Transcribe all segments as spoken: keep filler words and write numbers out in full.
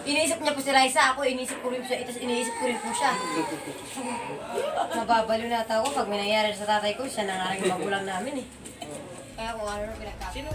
Iniisip niya po si Raisa, ako iniisip ko rin siya, itas iniisip ko rin po siya. Nababalo na ako pag may nangyari sa tatay ko, siya nangarang magulang namin eh. Kaya kung ano na pinagkakita.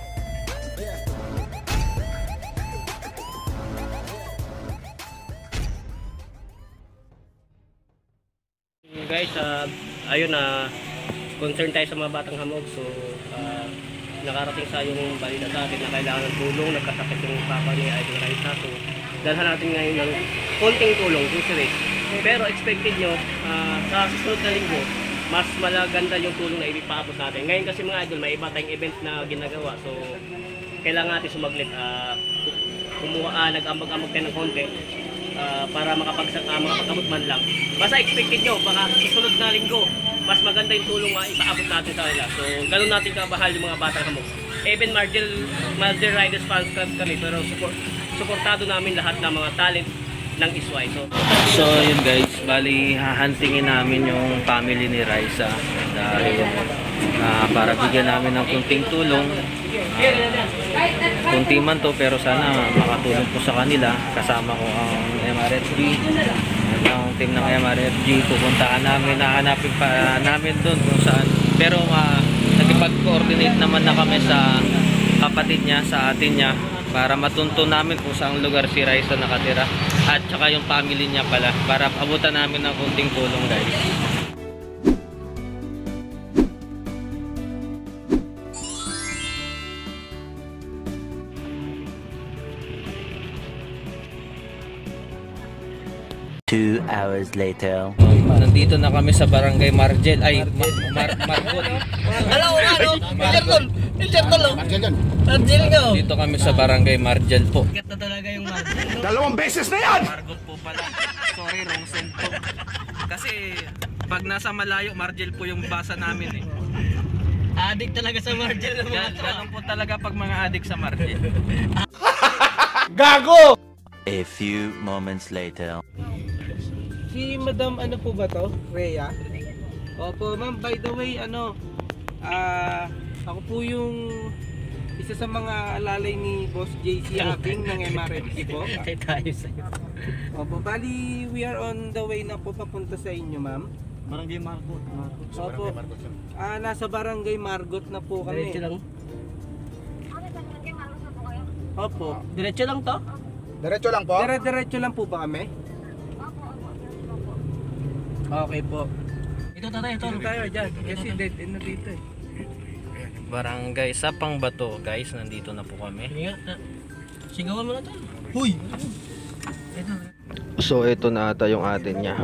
Guys, uh, ayun na uh, concern tayo sa mga batang hamog. So, uh, nakarating sa yung balita sa atin na kailangan ng tulong. Nagkasakit yung papa ni Idol Raisa. So, dalhan natin ngayon ng konting tulong, groceries. Pero expected nyo, uh, sa susunod na linggo, mas malaganda yung tulong na ipaabot natin. Ngayon kasi mga idol, may iba tayong event na ginagawa. So, kailangan natin sumaglit. Uh, kumuha, uh, nag-ambag-ambag tayo ng konti. Uh, para makapagsak uh, makapagabot man lang. Basta expected nyo, baka susunod na linggo, mas maganda yung tulong na ipaabot natin sa kanila. So, ganun natin kabahal yung mga batang hamog. Even Margel, Margel Riders Fans Club kami, pero support, supportado namin lahat ng mga talent ng Isway. So, so yun guys, bali hahantingin namin yung family ni Raisa dahil uh, para bigyan namin ng kunting tulong. Uh, kunti man to pero sana makatulong po sa kanila. Kasama ko ang M R F G, ang team ng M R F G. Pupuntaan namin, nahanapin pa namin doon kung saan, pero uh, nagipag-coordinate naman na kami sa kapatid niya, sa atin niya, para matunto namin kung saang lugar si Raisa nakatira at saka yung family niya pala, para abutan namin ng kunting tulong guys. Two hours later. Nandito na kami sa Barangay Margel. Ay, Mar Mar Margot. hello, ano? Pinchertol! Pinchertol! Margel yan. Margel nga. Dito kami sa Barangay Margel po. Gat na talaga yung Margel. Dalawang beses na yan! Margot po pala. Sorry, wrong send po. Kasi pag nasa malayo, Margel po yung basa namin eh. Adik talaga sa Margel. Ganun po talaga pag mga adik sa Margel. Gago! A few moments later. Si Madam ano po ba to? Rhea? Opo ma'am, by the way ano, ah uh, ako po yung isa sa mga alalay ni Boss J C Aking ng M R F C po. Kaya tayo sa'yo. Opo, bali we are on the way na po papunta sa inyo ma'am. Barangay Margot. Opo, ah nasa Barangay Margot na po kami. Diretso lang. Opo. Diretso lang to? Diretso lang po? Dire-diretso lang po ba kami? Okay po. Ito tayo, ito. Dito tayo dyan, kasi dead end na dito eh. Barangay Sapang Bato guys, nandito na po kami. Sige nga. Sigawan mo na to. Huy! Ito. So ito na ata yung atin niya.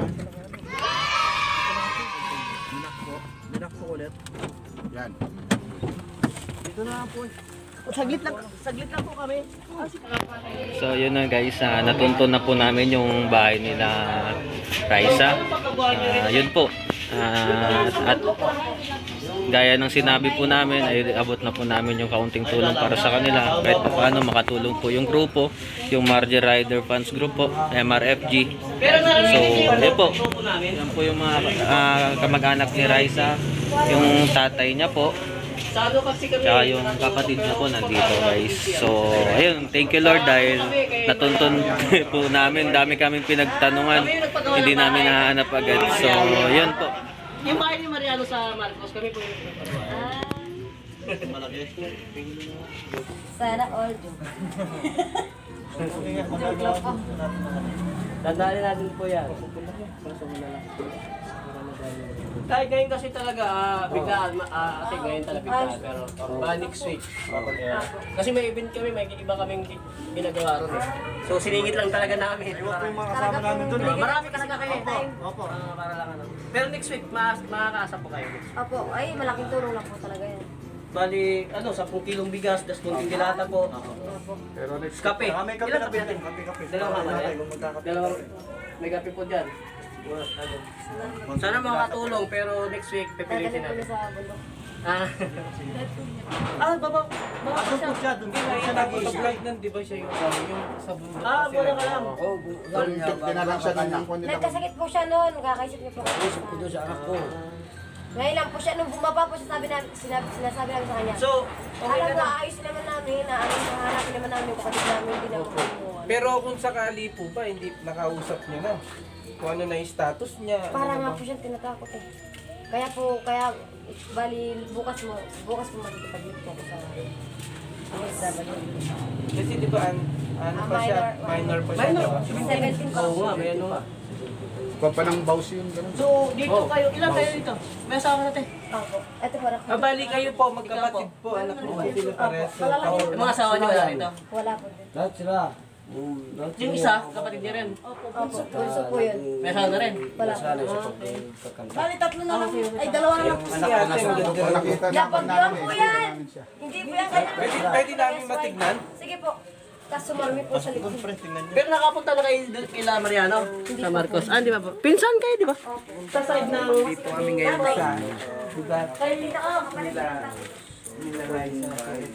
Dinak po ulit. Yan. Dito na po. Saglit lang, saglit lang po kami. So yun na guys, uh, natunto na po namin yung bahay nila Raisa. Uh, yun po. Uh, at gaya ng sinabi po namin, ay abot na po namin yung kaunting tulong para sa kanila. Kahit pa paano makatulong po yung grupo, yung Margel Rider Fans Group po, M R F G. So yun po. Yan po yung mga uh, kamag-anak ni Raisa, yung tatay niya po. Tsaka yung kapatid niya po nandito guys. So ayun, thank you Lord dahil natuntun po namin. Dami kaming pinagtanungan, hindi namin nahanap agad. So yun po. Yung bahay ni Mariano sa Marcos, kami po yung Sana all do. Dadali natin po yan. Kahit ngayon kasi talaga, uh, biglaan, uh, kasi ngayon talaga biglaan, pero uh, next week. Yeah. Kasi may event kami, may iba kaming ginagawa ron eh. So siningit lang talaga namin. Iwan ko yung mga kasama namin dun eh. Marami kasi na kayo. Opo. Uh, para lang ano. Pero next week, mas makakaasa po kayo. Opo, ay malaking tulong lang po talaga yan. Bali, ano, sampung kilong bigas, das kunting dilata po. Pero next Kape. Ah, may kape Ilan na kape natin. natin? Kape, kape. Dalawa Para naman tayo yan? magkakape. Dalawang, may kape po dyan. Sana makakatulong, pero next week, pipilitin Dadalhin ko na natin. sa bundok. Ah, ah, baba, baba Doon po siya, doon po siya nag-iisip. Flight nun, di ba siya yung, yung sa bundok? ah, kasi muna ka nag- lang. Oo, bu- Doon, Tinalang siya ng yung nila. Nagkasakit po siya noon, kakaisip niyo po. Isip ko doon sa anak ko. Ngayon lang po siya, nung bumaba po siya, sabi na, sinabi, sinasabi namin sa kanya. So, okay Alam na mo, na. ayos naman namin, na ano, hanapin naman namin yung kapatid namin, hindi naman kumuha. Pero kung sakali po ba, hindi nakausap niyo na kung ano na yung status niya. ano Para na nga ba? po siyang tinatakot eh. Kaya po, kaya bali bukas mo, bukas mo magkipag-meet po ako sa S W. Kasi di ba, an, ano Ah, pa siya, minor, minor pa siya. Minor. diba? seventeen pa. Oo nga, may ano nga. Kung pa ng baus yun, gano'n. So, dito kayo, ilan kayo dito? May asawa natin. Opo. Ito para Ah, bali kayo po, magkapatid po, anak mo po sila pares. Yung mga asawa niyo wala rito. Wala po din. Lahat sila. Yung isa, kapatid niya rin. Opo, bunso po yun. May asawa na rin. Wala po. Bali, tatlo na lang. Ay, dalawa na lang po Si siya. ate, maganda rin. Nakita Yapag naman lang namin po eh. yan. namin siya. Hindi po yan kanya. Pwede, pwede namin matignan. Sige po. Tapos sumarmi po sa likod. Pero nakapunta na kayo doon kila Mariano? Sa Marcos. Ah, di ba po? Pinsan kayo, di ba? Sa side ng... Dito kami ngayon sa, di ba, Kayo dito ako, kapalit nila, na. nila Raisa.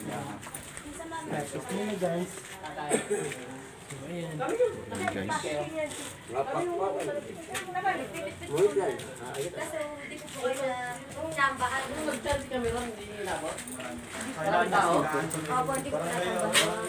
Kasi hindi po po kayo na kung nambahan. Nag-charge kami ron, hindi inabot. Walang tao? Opo, hindi ko po natambahan.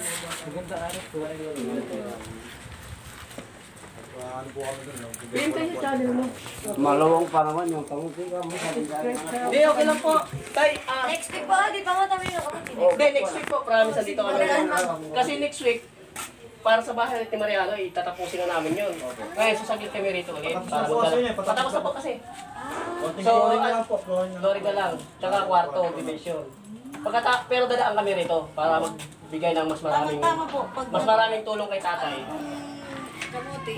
Game kayo sa channel mo. Malawang pa naman yung pangutin ka mo. Hindi, okay lang po. Tay, ah... Next week po, di pa mo kami na kapatid. Hindi, next week po. Promise, andito kami. Kasi next week, para sa bahay ni Mariano, itatapusin na namin yun. Kaya sasaglit kami rito ulit. Para magdala. Patapos na po kasi. So, flooring na lang. Tsaka kwarto, division. Pagkata pero dadaan kami rito para magbigay ng mas maraming mas maraming tulong kay tatay. Kamuti.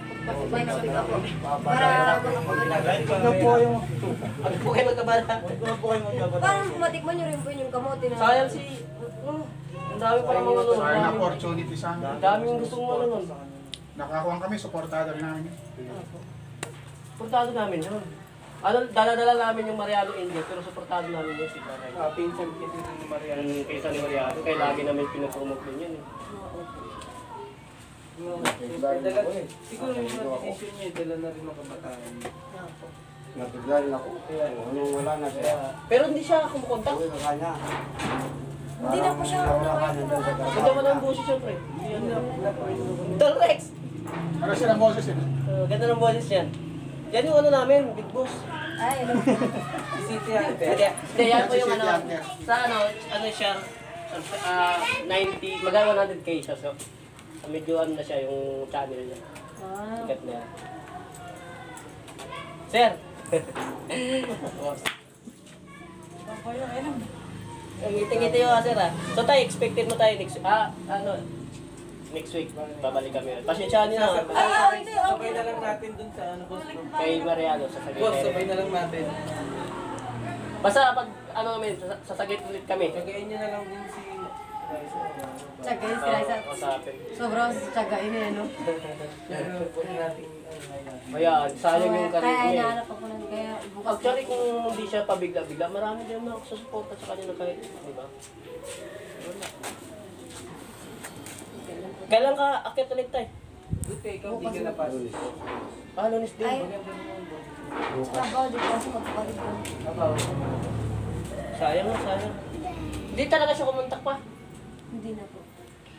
Para Ito po yung... Ano po kayo magkabala? parang matikman nyo rin po yung kamote na. Sayang si... Oh, ang dami pa naman ano. Sayang na opportunity sa amin. Ang daming gustong ano nun. Nakakuha kami, supportado rin namin. Suportado namin yun. Ano, dala-dala namin yung Mariano Angel, pero suportado namin yun si tatay. Ah, pinsan kasi ni Mariano. Yung pinsan ni Mariano, kaya lagi namin pinupromote din yun eh. Dala, siguro yung mga decision niya, dala na rin mga kabataan. Natuglan ako. Anong wala na siya. Pero hindi siya kumukontak. Uwi ka kanya. Hindi na po siya nakakita. Ganda mo ng boses syempre. Tol Rex! Ano siya ng boses yun? Uh, ganda ng boses yan. Yan yung ano namin, Big Boss. Ay, ano. City Hunter. Hindi, hindi, yan po yung Si ano, City Hunter. sa ano, ano siya, ah, ninety, magana one hundred K siya. So, medyo ano na siya yung channel niya. Ah. Sikat na yan. Sir! Ang ngiti-ngiti yung sir ah. So tayo, expected mo tayo next ah, ano, next week, babalik kami. Pasensyahan niyo na. Ay, oh, hindi, Sabay okay. na lang natin dun sa ano, boss. Kay Mariano, sa Boss, sabay saglit. na lang natin. Basta pag, ano kami, sas- sasaglit ulit kami. Kagayin niyo na lang din si Raisa. Tsagain si Raisa. Masapin. Sobrang tsagain eh, no? Pero pwede natin, Kaya, sayang yung Kaya karir niya. eh. hinahanap ako ng kaya bukas. Actually, kung hindi siya pabigla-bigla, marami din na susuporta sa kanya ng kahit, di ba? Kailan ka akit ulit tayo? buti, ikaw di ka napas. Ah, lunes din. Ay, trabaho di kasi magpapalit ko. Sayang na, sayang. Hindi talaga siya kumontak pa. Hindi na po.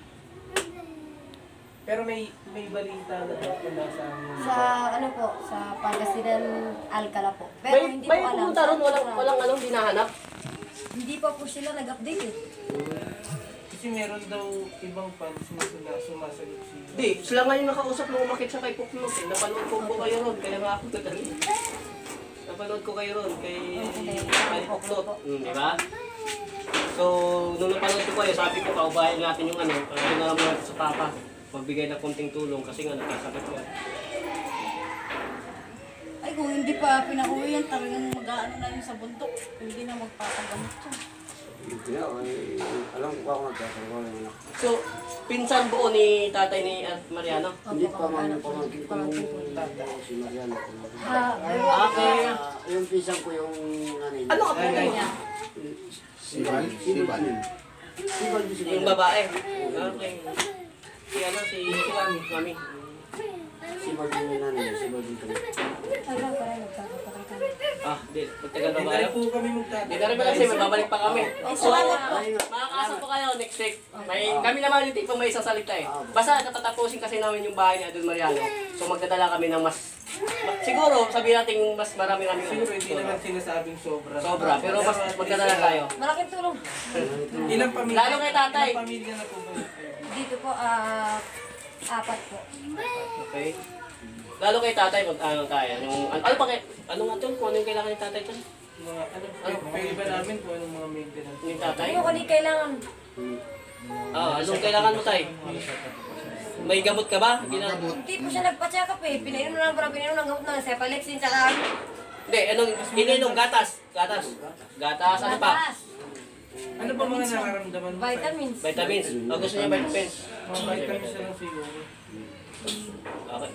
Pero may may balita na daw kung nasa Sa ano po, sa Pangasinan Alcala po. Pero May, hindi may po alam. pumunta ron, walang, walang anong dinahanap. Hindi pa po sila nag-update eh. kasi meron daw ibang fans na suna, sumasagot si Hindi, sila nga yung nakausap nung umakit siya kay Puklok. Eh. Napanood ko po kayo ron, kaya nga ako dadali. Napanood ko kayo ron, kay kay Puklok. Hmm, di ba? So, nung napanood ko kayo, sabi ko, paubahin natin yung ano, ano na naman sa papa. Magbigay na konting tulong kasi nga nagkasakit ka. Ay, kung hindi pa pinauwi yan, talagang mag-aano na yun sa bundok. Hindi na magpapagamot yan. Hindi na, ay, alam ko ako nagkakaroon ng anak. So, pinsan buo ni tatay ni at Mariano? Hindi pa man yung pamangkin ko yung si Mariano. Ah, Okay. Ah, yung pisang ko yung nanay. Ano ka po niya? Sibal? Sibal. Sibal din Yung sila. babae. Okay. Si ano, si si Mami. Mami. Si Baldwin yung nanay, si Baldwin kami. Tagal pa rin, magkakapatay kami. Ah, di. Magtagal pa Hindi ba na kayo? rin po kami magtatay. Di na rin ba kasi may babalik pa kami. Ay, So, salamat po. makakasa po kayo next week. May, kami naman yung tipong may isang salita eh. Basta katatapusin kasi namin yung bahay ni Adol Mariano. So magdadala kami ng mas, ma- siguro sabihin natin mas marami-rami. Siguro hindi naman sinasabing sobra. Sobra, pero mas magdadala tayo. Malaking tulong. Ilang pamilya? Lalo kay tatay. Ilang pamilya na po ba? Dito po, ah, apat po. Okay. Lalo kay tatay mag ano tayo. Yung, ano, ano pa kay, ano nga to? Kung ano yung kailangan ni tatay to? Mga ano, ano pwede ba namin kung anong mga maintenance? Ni tatay? Ano kung kailangan? Ah, anong kailangan mo tay? May gamot ka ba? Gina Hindi po siya nagpa-check up eh. Pinainom na lang para pinainom ng gamot ng cephalexin tsaka Hindi, anong ininom gatas? Gatas. Gatas, ano pa? gatas, Ano ba mga nararamdaman mo? vitamins. Vitamins. Oh, gusto niya vitamins. Mga vitamins na lang siguro. Okay.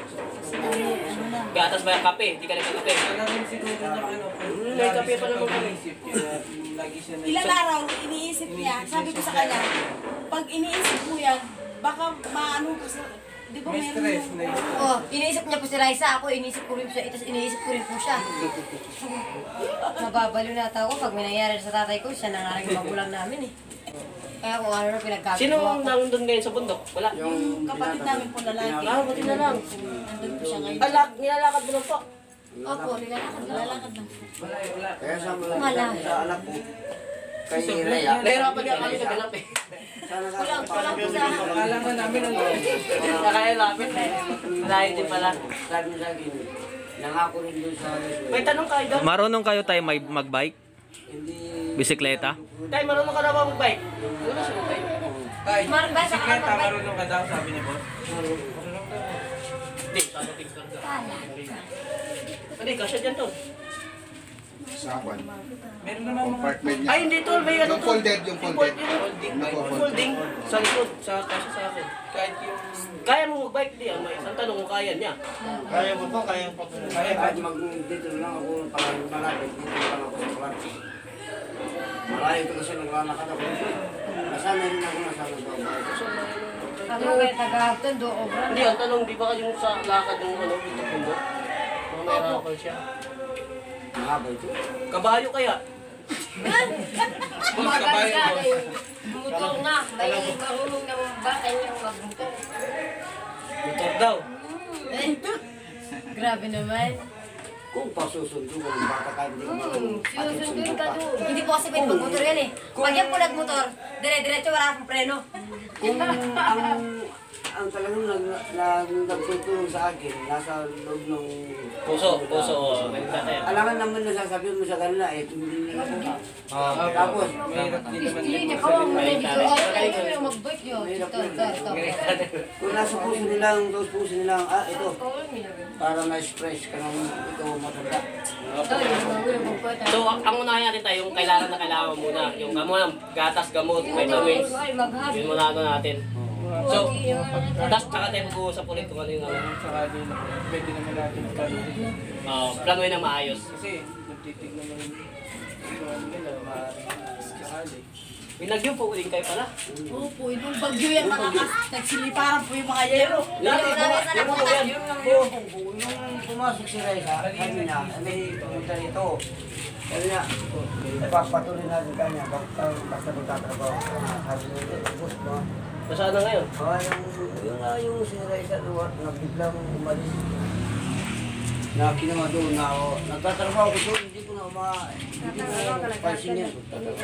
Gatas ba yung kape? Hindi ka nagkakape. Wala rin siguro niya ano. Hmm, may kape pa naman kami. Isip niya, lagi siya na Ilang araw, iniisip niya. Sabi ko sa kanya, pag iniisip mo yan, baka maano ko sa... Di ba may meron stress yung... na yun. Oh, iniisip niya po si Raisa. Ako, iniisip ko rin siya. Ito, iniisip ko rin po siya. Mababaliw na ako pag may nangyari sa tatay ko. Siya na nga rin yung magulang namin eh. Kaya kung ano na pinagkakit Sino ko ako. nandun ngayon sa bundok? Wala. Yung kapatid namin po lalaki. Ah, buti na lang. Nandun po siya ngayon. Alak, nilalakad mo lang po. Opo, nilalakad lang. Lalakad lang. Wala, wala. Kaya sa mga Wala. sa anak ko, kay Rhea. Nahirapan niya kami naghanap eh. Sana sa Kulang, kulang po sa... Akala nga namin ang Nakaya lapit eh. Malayo din pala. sabi sa akin, nangako rin doon sa... May tanong kayo doon. Marunong kayo tayo may magbike? Hindi... Bisikleta? Tay, marunong ka na ba mag-bike? Wala siya tay. Ay, Mar- basta ka bisikleta, mag-bike. marunong ka daw, sabi ni boss. Hindi, sana things lang daw. Hindi, kasya dyan to. Sa kwan. Meron naman mga... Compartment niya. Ay, hindi to. May ano Yung to. folded, yung folded. Yung Nako-fold. folding. Sa likod, sa kasya sa akin. Kahit yung... Kaya mo mag-bike, di ah. May isang tanong kung kaya niya. Kaya mo po, kaya mo po. Kaya kahit mag dito lang ako parang malapit, dito lang ako sa Clark. Malayo ko kasi naglalakad ako. Nasanay rin ako nasanay sa bahay. Ako kaya taga-hapton do, obra Hindi, ang tanong, di ba yung sa lakad ng ano, ito pundo? Kung may harapan siya. Mahaba ito. Kabayo kaya? Umagal ka, eh. Motor nga. May marunong na bata niyang magmotor. Motor daw. Eh, grabe naman. Kung pasusundo ko ng bata ka, hindi ko Hmm, marunong. sinusunduin ka doon. Hindi po kasi pwede magmotor yan eh. Pag yan po nagmotor, dire-diretso wala akong preno. Kung ang ang talagang nag, nag, nagtutulong sa akin, nasa loob ng... Puso, puso. Oh, ganito tayo. Alangan naman na sasabihin mo sa kanila, eh, hindi nila ako. Tapos, Mahirap din naman Hindi, din. hindi ka mo dito. Ay, ay, ay, mag-bike yun. Ito, ito, ito. kung nasa puso nila, ang dos puso nila, ah, ito, para na-express ka ng ikaw matanda. Ito, yung mga ulo mo po. So, ang ang unahin natin tayo, yung kailangan na kailangan mo muna. Yung gamot, gatas, gamot, vitamins. Ay, mag-hug. Yun muna ano natin. So, tapos tsaka tayo mag-uusap ulit kung ano yung ano. Saka din, pwede naman natin planuhin. Uh, planuhin na maayos. Kasi, nagtitignan naman ito ano nila, maaaring sakali. May nagyo po uling kayo pala. Opo, yung bagyo yan mga kas. Nagsiliparan po yung mga yero. Lalo na rin na nabutan. Nung pumasok si Reza, sabi niya, may pumunta rito. Sabi niya, ipapatuloy natin kanya, basta basta magtatrabaho. Sabi niya, ubus mo. Nasaan na ngayon? Ah, yung, yung, yung, yung si Reza, na biglang umalis. Na kinama doon na ako, nagtatrabaho ko doon, hindi ko na ma... Hindi ko na pansin yan.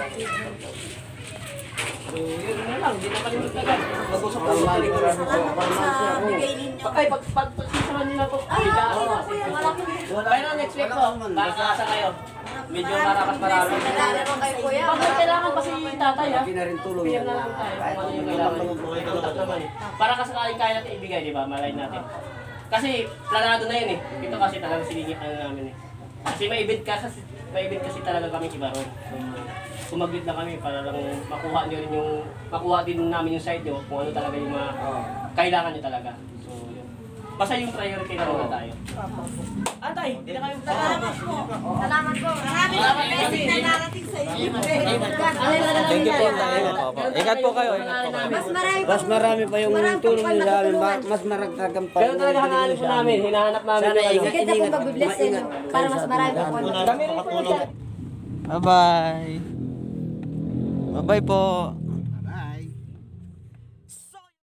So, yun na lang. Hindi na kalimutan agad. Mag-usap Ang tayo. mali ko lang ako, parang siya ako. Bigay ninyo. Ay, pag pag pagsisalan nila po. Ay, pero next week po, makakasa kayo. Medyo marakas marami. Nalala mo kayo, kuya. Pag may kailangan pa si tatay ha, Hindi na rin tulong bigyan yan. na lang tayo kung ano yung kailangan. Contact naman eh. Para kasi sakaling kaya natin ibigay, di ba? Malay natin. Kasi planado na yun eh. Ito kasi talagang sinigit na namin eh. Kasi may ibig kasi, may ibig kasi talaga kami iba ron. So, sumaglit na kami para lang makuha niyo rin yung, makuha din namin yung side nyo kung ano talaga yung mga kailangan nyo talaga. So, yun. Basta yung priority na muna tayo. Atay, hindi na kayo. Salamat po. Salamat po. Marami na blessing na narating sa inyo. Thank you po. Opo. Ingat po kayo. Ingat po kayo. Mas marami Mas marami pa yung marami tulong pa niyo sa amin. matutulungan. ma- Mas maragdagan pa. Pero talaga hinahanap po namin, hinahanap namin. Sana yung ano. ingat. Maganda po mag-bless sa inyo para mas marami po. Kami rin po dyan. Bye-bye. Bye-bye po.